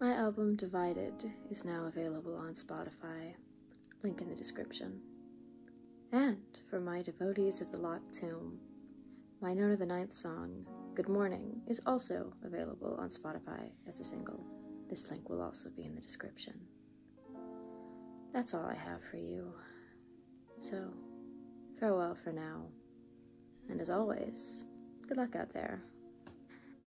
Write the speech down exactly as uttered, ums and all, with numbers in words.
My album DIViDED is now available on Spotify, link in the description. And for my devotees of the Locked Tomb, my Note of the Ninth song, Good Morning, is also available on Spotify as a single. This link will also be in the description. That's all I have for you. So, farewell for now. And as always, good luck out there.